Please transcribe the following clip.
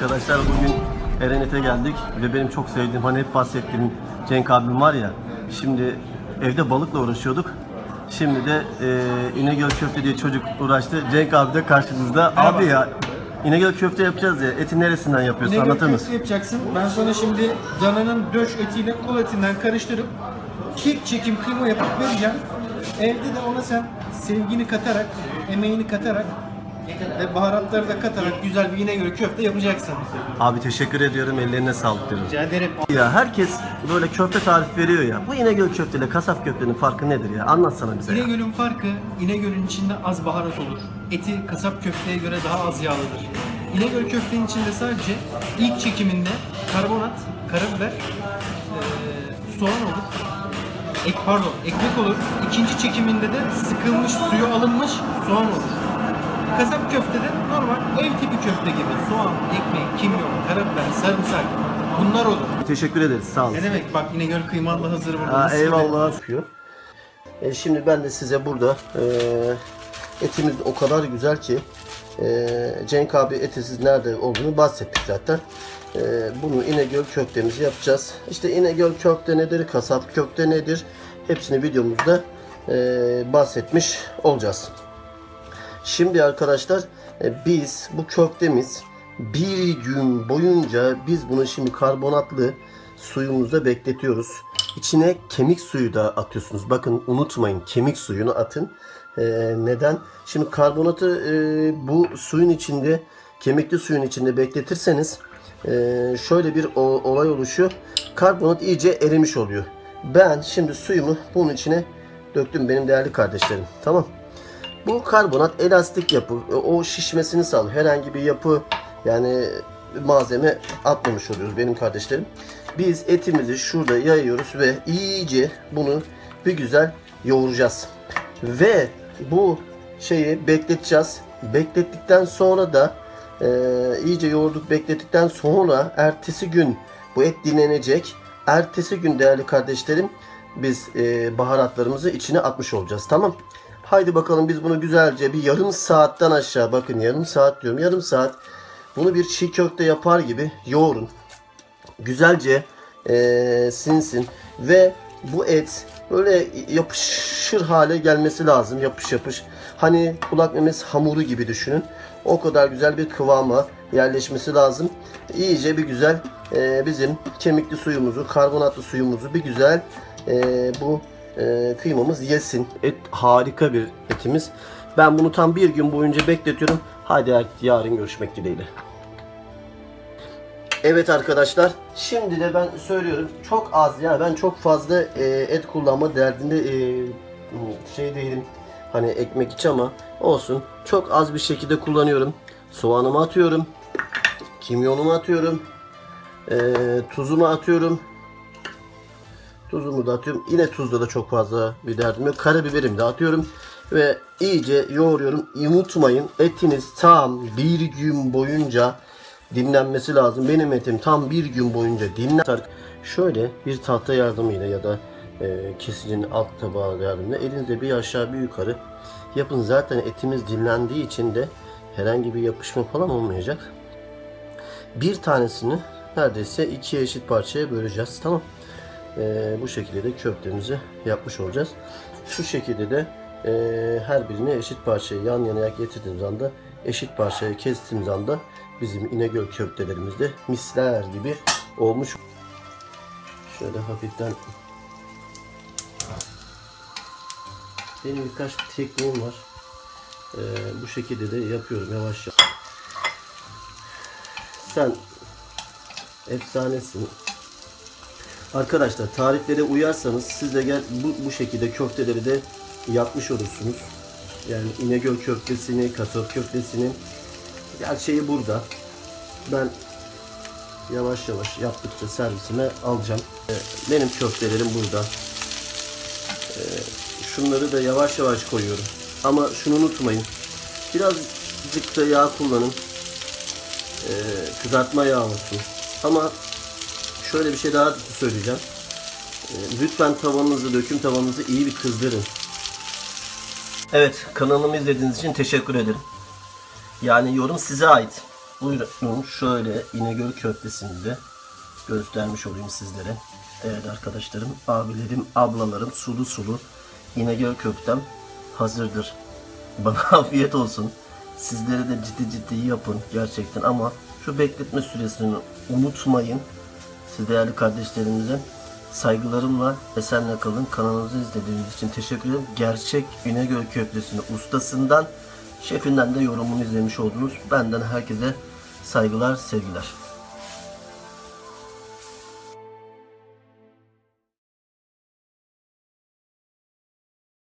Arkadaşlar bugün Erenet'e geldik ve benim çok sevdiğim, hani hep bahsettiğim Cenk abim var ya. Şimdi evde balıkla uğraşıyorduk. Şimdi de İnegöl köfte diye çocuk uğraştı. Cenk abi de karşınızda. Merhaba. Abi ya, İnegöl köfte yapacağız ya. Eti neresinden yapıyorsun? İnegöl Anlatır mısın? köfte yapacaksın. Ben sana şimdi dananın döş etiyle kol etinden karıştırıp tek çekim kıyma yapıp vereceğim. Evde de ona sen sevgini katarak, emeğini katarak ve baharatları da katarak güzel bir İnegöl köfte yapacaksın. Abi teşekkür ediyorum. Ellerine sağlık diyorum. Rica ederim. Ya herkes böyle köfte tarifi veriyor ya. Bu İnegöl köfte ile kasap köftenin farkı nedir ya? Anlatsana bize. İnegöl'ün farkı, İnegöl'ün içinde az baharat olur. Eti kasap köfteye göre daha az yağlıdır. İnegöl köftenin içinde sadece ilk çekiminde karbonat, karabiber, soğan olur. Ekmek olur. İkinci çekiminde de sıkılmış, suyu alınmış soğan olur. Kasap köftede normal ev tipi köfte gibi soğan, ekmek, kimyon, karabiber, sarımsak bunlar olur. Teşekkür ederiz. Sağ olun. Ne demek? Bak İnegöl kıymalı hazır burada. Eyvallah. Şimdi ben de size burada etimiz o kadar güzel ki Cenk abi etisiz nerede olduğunu bahsettik zaten. Bunu İnegöl köftemizi yapacağız. İşte İnegöl köfte nedir, kasap köfte nedir, hepsini videomuzda bahsetmiş olacağız. Şimdi arkadaşlar biz bu köftemiz bir gün boyunca biz bunu şimdi karbonatlı suyumuzda bekletiyoruz. İçine kemik suyu da atıyorsunuz. Bakın unutmayın, kemik suyunu atın. Neden? Şimdi karbonatı bu suyun içinde, kemikli suyun içinde bekletirseniz şöyle bir olay oluşuyor. Karbonat iyice erimiş oluyor. Ben şimdi suyumu bunun içine döktüm benim değerli kardeşlerim. Tamam. Bu karbonat elastik yapı. O şişmesini sağlıyor. Herhangi bir yapı yani malzeme atmamış oluyoruz benim kardeşlerim. Biz etimizi şurada yayıyoruz ve iyice bunu bir güzel yoğuracağız. Ve bu şeyi bekleteceğiz. Beklettikten sonra da iyice yoğurduk, beklettikten sonra ertesi gün bu et dinlenecek. Ertesi gün değerli kardeşlerim biz baharatlarımızı içine atmış olacağız. Tamam. Haydi bakalım biz bunu güzelce bir yarım saatten aşağı, bakın yarım saat diyorum, yarım saat bunu bir çiğ köfte yapar gibi yoğurun. Güzelce sinsin ve bu et böyle yapışır hale gelmesi lazım. Yapış yapış. Hani kulak memesi hamuru gibi düşünün. O kadar güzel bir kıvama yerleşmesi lazım. İyice bir güzel bizim kemikli suyumuzu, karbonatlı suyumuzu bir güzel bu kıymamız yesin. Et harika bir etimiz. Ben bunu tam bir gün boyunca bekletiyorum. Haydi yarın görüşmek dileğiyle. Evet arkadaşlar, şimdi de ben söylüyorum, çok az ya, ben çok fazla et kullanma derdinde şey değilim, hani ekmek iç, ama olsun, çok az bir şekilde kullanıyorum. Soğanımı atıyorum, kimyonumu atıyorum, tuzumu atıyorum, tuzumu da atıyorum. Yine tuzda da çok fazla bir derdim yok. Karabiberimi de atıyorum ve iyice yoğuruyorum. Unutmayın, etiniz tam bir gün boyunca dinlenmesi lazım. Benim etim tam bir gün boyunca dinlen. Şöyle bir tahta yardımıyla ya da kesicinin alt tabağı yardımıyla elinizde bir aşağı bir yukarı yapın. Zaten etimiz dinlendiği için de herhangi bir yapışma falan olmayacak. Bir tanesini neredeyse ikiye eşit parçaya böleceğiz. Tamam. Bu şekilde de köftemizi yapmış olacağız. Şu şekilde de her birini eşit parçaya yan yana getirdiğimiz anda, eşit parçaya kestiğimiz anda bizim İnegöl köftelerimiz de misler gibi olmuş. Şöyle hafiften, benim birkaç tekniğim var. Bu şekilde de yapıyorum yavaş yavaş. Sen efsanesin. Arkadaşlar tariflere uyarsanız siz de bu şekilde köfteleri de yapmış olursunuz. Yani İnegöl köftesini, kasap köftesini, gerçeği burada. Ben yavaş yavaş yaptıkça servisime alacağım. Benim köftelerim burada. Şunları da yavaş yavaş koyuyorum. Ama şunu unutmayın. Birazcık da yağ kullanın. Kızartma yağı olsun. Ama şöyle bir şey daha söyleyeceğim. Lütfen tavanınızı, döküm tavanınızı iyi bir kızdırın. Evet, kanalımı izlediğiniz için teşekkür ederim. Yani yorum size ait. Buyurun şöyle İnegöl köftesini de göstermiş olayım sizlere. Evet arkadaşlarım, abilerim, ablalarım, sulu sulu İnegöl köftem hazırdır. Bana afiyet olsun. Sizlere de ciddi yapın gerçekten, ama şu bekletme süresini unutmayın. Siz değerli kardeşlerimize saygılarımla, esenle kalın. Kanalımızı izlediğiniz için teşekkür ederim. Gerçek İnegöl köftesini ustasından, şefinden de yorumunu izlemiş oldunuz. Benden herkese saygılar, sevgiler.